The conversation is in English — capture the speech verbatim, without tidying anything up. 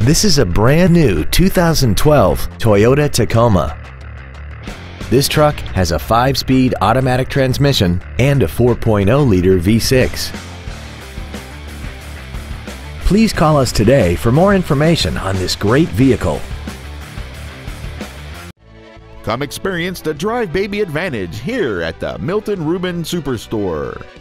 This is a brand new two thousand twelve Toyota Tacoma. This truck has a five-speed automatic transmission and a four point oh liter V six. Please call us today for more information on this great vehicle. Come experience the Drive Baby advantage here at the Milton Ruben Superstore.